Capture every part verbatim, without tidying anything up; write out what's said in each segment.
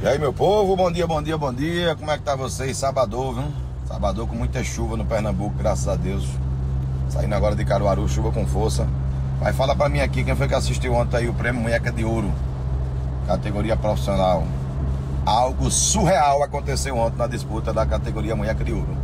E aí, meu povo, bom dia, bom dia, bom dia. Como é que tá vocês? Sabadão, viu? Sabadão com muita chuva no Pernambuco, graças a Deus. Saindo agora de Caruaru, chuva com força. Vai falar pra mim aqui quem foi que assistiu ontem aí o prêmio Munheca de Ouro, categoria profissional. Algo surreal aconteceu ontem na disputa da categoria Munheca de Ouro.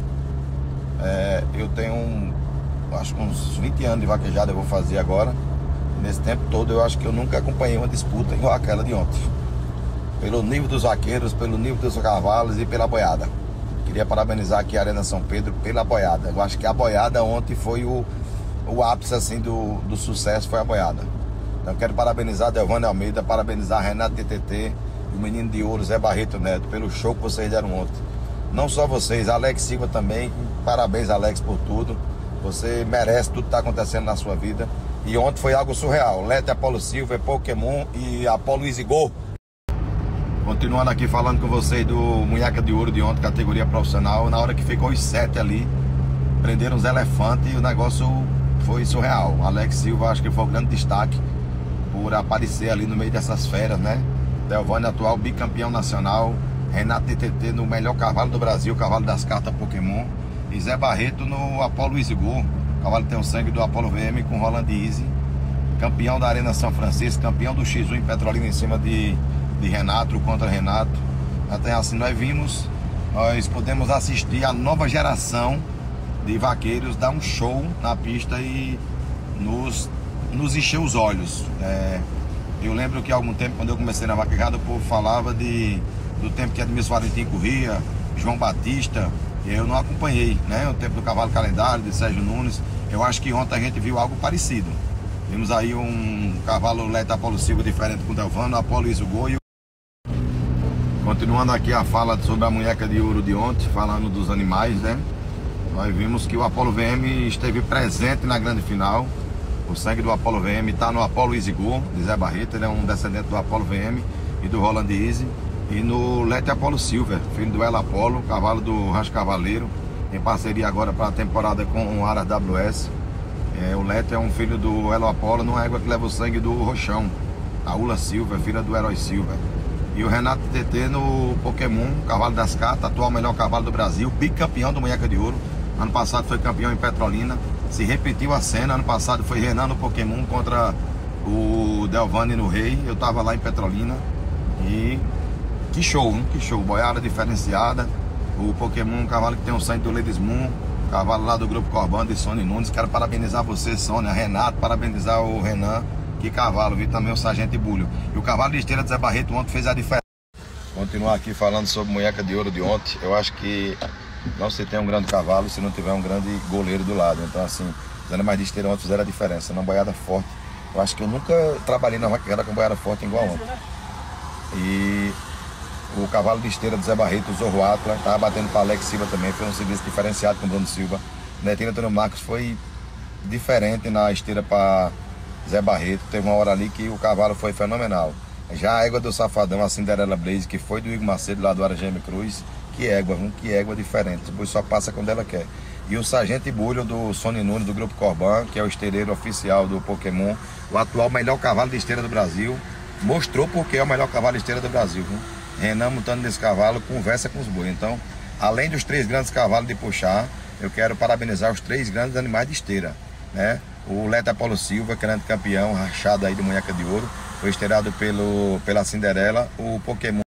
É, eu tenho um, acho que uns vinte anos de vaquejada eu vou fazer agora. E nesse tempo todo eu acho que eu nunca acompanhei uma disputa igual aquela de ontem. Pelo nível dos vaqueiros, pelo nível dos cavalos e pela boiada. Queria parabenizar aqui a Arena São Pedro pela boiada. Eu acho que a boiada ontem foi o, o ápice assim, do, do sucesso, foi a boiada. Então quero parabenizar a Delvânia Almeida, parabenizar a Renato T T T e o menino de ouro Zé Barreto Neto pelo show que vocês deram ontem. Não só vocês, Alex Silva também. Parabéns, Alex, por tudo. Você merece tudo que está acontecendo na sua vida. E ontem foi algo surreal. Lete, Apolo Silva, Pokémon e Apolo Easy Go. Continuando aqui falando com vocês do Munheca de Ouro de ontem, categoria profissional. Na hora que ficou os sete ali, prenderam os elefantes e o negócio foi surreal. Alex Silva acho que foi o grande destaque por aparecer ali no meio dessas feras, né? Delvânia, atual bicampeão nacional. Renato T T T no melhor cavalo do Brasil, cavalo das cartas Pokémon. E Zé Barreto no Apolo Easy Go, cavalo que tem o sangue do Apolo V M com Roland Easy. Campeão da Arena São Francisco, campeão do X um em Petrolina em cima de... de Renato contra Renato. Até assim nós vimos, nós podemos assistir a nova geração de vaqueiros dar um show na pista e nos, nos encher os olhos. É, eu lembro que há algum tempo, quando eu comecei na vaquejada, o povo falava de, do tempo que Edmilson Valentim corria, João Batista, e eu não acompanhei, né? O tempo do Cavalo Calendário, de Sérgio Nunes. Eu acho que ontem a gente viu algo parecido. Vimos aí um cavalo Leta Apolo Silva diferente com o Delvano, Apolo Easy Go. E continuando aqui a fala sobre a Munheca de Ouro de ontem, falando dos animais, né? Nós vimos que o Apolo V M esteve presente na grande final. O sangue do Apolo V M está no Apolo Easy Go, de Zé Barreto. Ele é um descendente do Apolo V M e do Roland Easy. E no Lete Apolo Silva, filho do Ela Apolo, cavalo do Rancho Cavaleiro, em parceria agora para a temporada com o Aras W S. É, o Lete é um filho do Elo Apolo, numa égua que leva o sangue do Rochão. A Ula Silva, filha do Herói Silva. E o Renato T T T no Pokémon, cavalo das cartas, atual melhor cavalo do Brasil, bicampeão do Munheca de Ouro. Ano passado foi campeão em Petrolina. Se repetiu a cena, ano passado foi Renan no Pokémon contra o Delvani no Rei. Eu tava lá em Petrolina. E que show, hein? Que show, boiada diferenciada. O Pokémon, um cavalo que tem o sangue do Ladies Moon, cavalo lá do Grupo Corban de Sônia Nunes. Quero parabenizar você, Sônia, Renato, parabenizar o Renan. Que cavalo, vi também o Sargento Ibulho. E o cavalo de esteira de Zé Barreto ontem fez a diferença. Continuar aqui falando sobre Munheca de Ouro de ontem. Eu acho que não se tem um grande cavalo se não tiver um grande goleiro do lado. Então assim, os animais de esteira ontem fizeram a diferença. Uma boiada forte. Eu acho que eu nunca trabalhei na vaquejada com boiada forte igual ontem. E o cavalo de esteira de Zé Barreto, o Zorro Atla, estava batendo para Alex Silva também. Foi um serviço diferenciado com o Bruno Silva. Netinho Antônio Marcos foi diferente na esteira para Zé Barreto. Teve uma hora ali que o cavalo foi fenomenal. Já a égua do Safadão, a Cinderela Blaze, que foi do Igor Macedo, lá do Arageme Cruz. Que égua, viu? Que égua diferente. Depois só passa quando ela quer. E o Sargento Ibulho do Sônia Nunes, do Grupo Corban, que é o esteireiro oficial do Pokémon. O atual melhor cavalo de esteira do Brasil. Mostrou porque é o melhor cavalo de esteira do Brasil, viu? Renan montando nesse cavalo, conversa com os bois. Então, além dos três grandes cavalos de puxar, eu quero parabenizar os três grandes animais de esteira, né? O Leta Apolo Silva, grande campeão, rachado aí de Munheca de Ouro, foi esteirado pelo, pela Cinderela. O Pokémon